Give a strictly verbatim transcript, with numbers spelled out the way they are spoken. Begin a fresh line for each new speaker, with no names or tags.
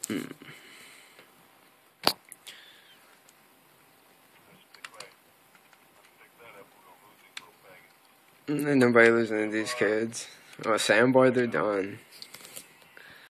Mm. Ain't nobody losing to these kids. Oh, Sandbar, they're done.